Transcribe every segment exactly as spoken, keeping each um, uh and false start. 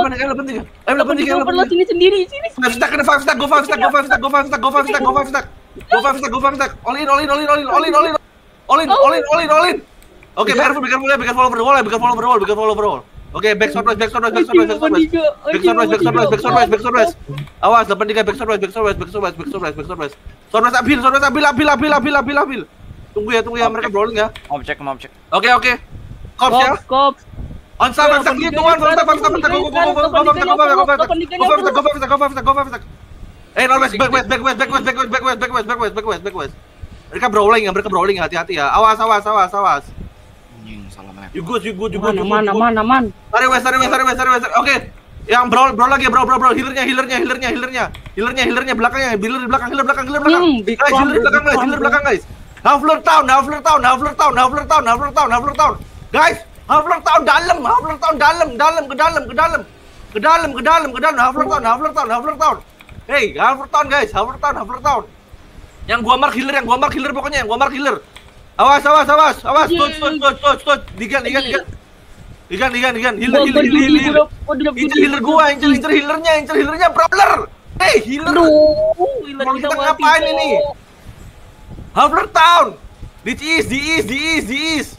panik, ayo penting. Ayo penting, ayo Perlu sini sendiri, sini. Five stack, ada five stack, go five stack, go five stack, go five stack, go five stack, go five stack. Go five stack, go five stack. All in, all in, all in, all in, all in, all in. All in, all in, all in, all in. Oke, be careful, be careful, be careful over the wall, be careful over the wall, be careful over the wall. Oke, back shot west, back shot west, back shot west, back shot west. Back shot west, back shot west, back shot west, back shot west. Awas, delapan tiga back shot west, back shot west, back shot west, back shot west, back shot west. Shot west abil, shot west abil, abil, abil, abil, abil, abil. Tunggu ya, tunggu ya, mereka brawling ya. Mau cek, mau cek. Oke, oke. Cops ya. Cops. On star, on star, clear to one, on star, on star, on star, go, go, go, go, go, go, go, go, go, go, go, go, go, go, go, go, Eh, northwest, back west, back west, back west, back west, back west, back west, back west, back west, back west. Mereka brawling ya, mereka brawling, hati-hati ya. Awas, awas, awas, awas. Anjing, salah map. You good, you good, you good, you good. Aman, aman, aman. Tarik west, tarik west, tarik west, tarik west. Oke. Yang brawl, brawl lagi, brawl, brawl, brawl. Healernya, healernya, healernya, healernya. Healernya, healernya belakangnya, healer di belakang, healer belakang, healer belakang. Guys, healer di belakang, guys, healer belakang, guys. Huffler Town, Huffler Town, Huffler Town, Huffler Town, Huffler Town, Huffler Town. Guys, Huffler Town dalam, Huffler Town dalam, dalam, ke dalam, ke dalam. Ke dalam, ke dalam, ke dalam, Huffler Town, Huffler Town, Huffler Town. Hey, Huffler Town, guys, Huffler Town, Huffler Town. Yang gua mark healer, yang gua mark healer pokoknya, yang gua mark healer. Awas, awas, awas, awas, touch, touch, touch, touch, touch. Digan, digan, digan. Digan, digan, digan. Healer, healer, healer, healer. Incer healer gua, incer, incer healernya, incer healernya, brawler. Hey, healer. Aduh, kita ngapain ini? Huffler Town. Di east, di east, di east, di east.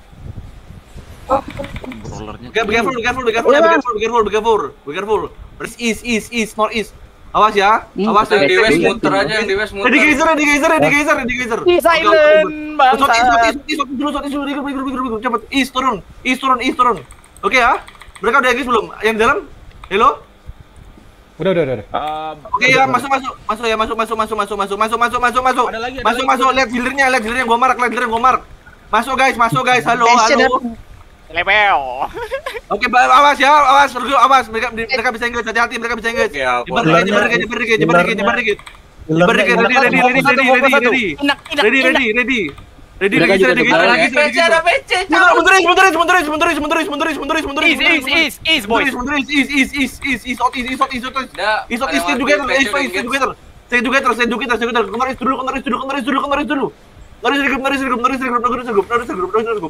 Brawlernya. Be careful, be careful, be careful, be careful, be careful, be careful, be careful. Terus east, east, east, north east. Awas ya, awas ya. Yang di west muter aja, yang di west muter. Di geyser, di geyser, di geyser, di geyser. Silent, bangsa. Shot east, shot east, shot east dulu, shot east dulu, dikit, dikit, dikit, dikit, cepet. East turun, east turun, east turun. Oke ya, mereka udah guys belum? Yang di dalam? Hello? Udah, udah, udah. Oke ya, masuk, masuk, masuk ya, masuk, masuk, masuk, masuk, masuk, masuk, masuk, masuk, masuk. Ada lagi, ada Masuk, lagi. masuk, lihat healernya, lihat healernya gua mark, lihat healernya gua mark. Masuk guys, masuk guys, halo, halo. Level. Oke, awas ya, awas, Rugil, awas. Mereka mereka bisa engage, hati-hati, mereka bisa engage. Nyebar dikit, nyebar dikit, nyebar dikit, nyebar dikit, nyebar dikit. Nyebar dikit, ready, ready, ready, ready, ready, ready. Ready, ready, ready. Ready, ready, ready, ready. P C ada P C. Munduris, munduris, munduris, munduris, munduris, munduris, munduris, munduris. East, east, east, east, boys. Munduris, east, east, east, east, east, out, east, out, east, out, east. Dah, East, out, ada east, stay waktu, together, P C east, out, stay together. Stay together, stay together, stay together. Kemarin dulu, kemarin dulu, kemarin dulu, kemarin dulu. Noris regroup, Noris regroup, Noris regroup, Noris regroup, Noris regroup, Noris regroup.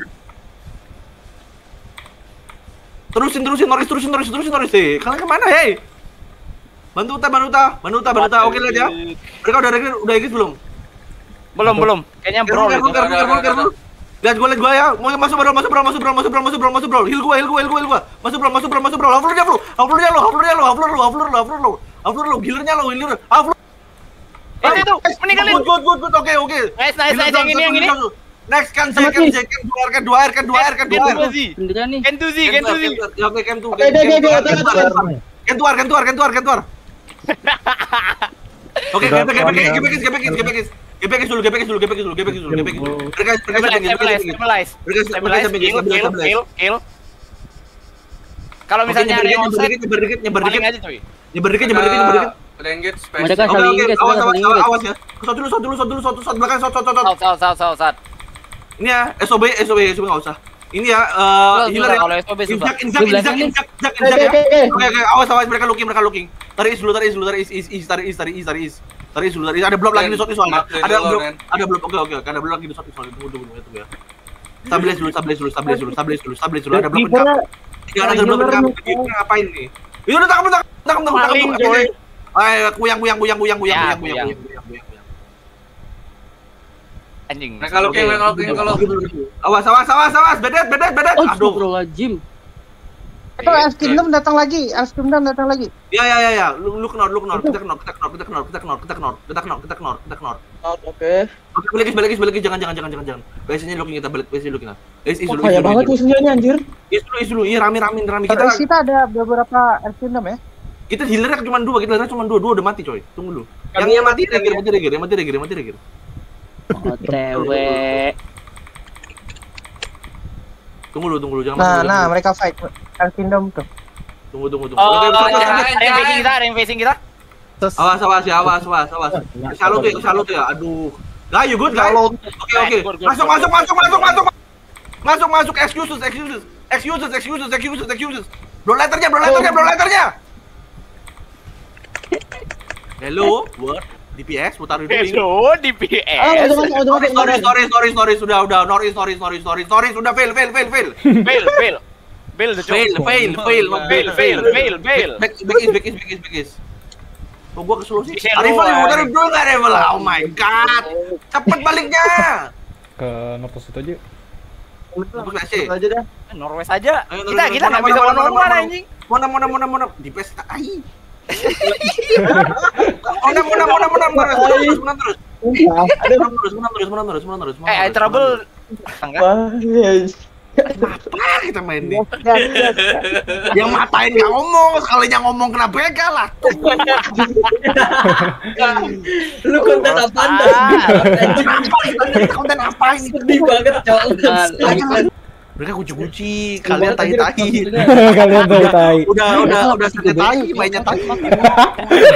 Terusin, terusin, Noris, terusin, Noris, terusin, Noris. Eh, kalian kemana, hei? Bantu Uta, bantu Uta, bantu Uta, bantu Uta. Oke, lihat ya. Mereka udah regroup, udah exit belum? Belum, belum. Kayaknya brawl itu. Lihat gua, lihat gua ya. Mau masuk bro, masuk bro, masuk bro, masuk bro, masuk bro, masuk bro. Heal gua, heal gua, heal gua, heal gua. Masuk bro, masuk bro, masuk bro. Hafler dia bro. Hafler lo, hafler lo, hafler lo, hafler lo, hafler lo. Hafler lo, healernya lo, healer. Hafler. Eh, itu, meninggalin. Good, good, good, good. Oke, oke. Nice, nice, nice. Yang ini, yang ini. Next kan second, second, dua R kan, dua R kan, dua R kan, dua R. Beneran nih. Kentuzi, Kentuzi. Ya, oke, Ken tuh. Oke, oke, oke, oke. Ken tuar, Ken tuar, Ken tuar, Ken tuar. Oke, gebek, gebek, gebek, gebek, gebek. Gebek dulu, gebek dulu, gebek dulu, gebek dulu, gebek dulu. Mereka, mereka Stabilize, stabilize, stabilize, kill, kill, kill, kill. Kalau misalnya ada yang offset, nyebar dikit, nyebar dikit, paling aja coy. nyebar dikit, nyebar dikit, nyebar dikit. Udah engage space. Mereka Oke, saling oke, engage, awas, mereka awas, saling engage. awas ya. Shot dulu, shot dulu, shot dulu, shot dulu, shot belakang, shot, shot, shot. Saut, saut, saut, saut, saut. Ini ya, S O B, S O B, S O B nggak usah. Ini ya, eh, healer ya. Kalau S O B susah. Injak, injak, injak, injak, injak, injak ya. Oke, oke, awas, awas, mereka looking, mereka looking. Tarik is dulu, tarik is dulu, tarik is, is, is, tarik is, tarik is, tarik is. Tarik is dulu, tarik is. Ada blok lagi di shot is soalnya. Ada blok, ada blok, oke, oke, ada blok lagi di shot is soalnya. Tunggu, tunggu, tunggu ya. Stabilize dulu, stabilize dulu, stabilize dulu, stabilize dulu, stabilize dulu. Ada blok pencap. Jangan ada blok pencap. Ngapain nih? Itu udah tangkap, tangkap, tangkap, tangkap, Maling, tangkap. coy. Ayo, kuyang, kuyang, kuyang, kuyang, kuyang, Ya, kuyang, kuyang, kuyang. kuyang, kuyang. Anjing. Mereka looking, mereka looking kalau Awas, awas, awas, awas, bedet, bedet, bedet. Oh, Aduh. Astagfirullahaladzim. Itu Elf Kingdom datang lagi, Elf Kingdom datang lagi. Ya, ya, ya, ya. Lu, lu kenor, lu kenor. Kita kenor, kita kenor, kita kenor, kita kenor, kita kenor, kita kenor, kita kenor, kita kenor. Oke. Oke, balik, balik, balik, jangan, jangan, jangan, jangan, jangan. Biasanya looking kita balik, biasanya looking. Is, is Oh, dulu, kaya banget musuhnya ini anjir. Is dulu, is dulu. Iya, rame, rame, rame. Kita Kita, kita ada beberapa Elf Kingdom ya. kita healernya cuma dua, kita healernya cuma dua, dua udah mati, coy. Tunggu dulu. Yang yang mati, regir, mati, regir, mati, regir, mati, regir. O T W. Tunggu dulu, tunggu dulu, jangan Nah, mati. nah mereka fight Elf Kingdom tuh. Tunggu, tunggu, tunggu. Oh, Oke, ada oke, oke. ada yang facing kita, ada yang facing kita. Awas, awas ya, awas, awas, awas. Salut ya, salut ya. Aduh. Nah, you good, guys? Oke, oke. Masuk, masuk, masuk, masuk, masuk. Masuk, masuk. Excuses, excuses. Excuses, excuses, excuses, excuses. Blow letternya, blow letternya, blow letternya. Hello, what? D P S, what are you doing? Hello, D P Oh, S. udah masuk, udah Sorry, masuk. sorry, sorry, sorry, sorry, sudah, udah, sorry, sorry, sorry, sorry, sorry, sudah fail, fail, fail, fail. Fail, fail. Bail tuh, Cok. Fail, fail, fail, not Bail, fail, fail, bail. Back, back is, back is, back is, back is. Oh, gua ke solusi. Bisa Arrival luar. yang motor dulu nggak Arrival? Oh my god, cepet baliknya. Ke Northwest itu aja. Bagus nggak sih? aja dah. Norwest aja. Ayo, Kita Norwest. kita nggak Mana, bisa mana, mana, one-on-one mana, anjing. Mana, mana, mana, mana, di pes tai. Mana, mana, mana, mana, mana, terus, mana terus, mana terus, mana terus, mana terus, mana terus, mana Eh, terus, trouble. Enggak. Wah, yes. Apa kita main nih? Yang matain nggak ngomong, sekalinya ngomong kena begal lah. Lu konten apaan dah? Apa ini? Konten apa ini? Sedih banget, Cok. Mereka kunci-kunci, kalian tai-tai. Kalian tahu tai. Udah, udah, udah, udah, tai, mainnya tai.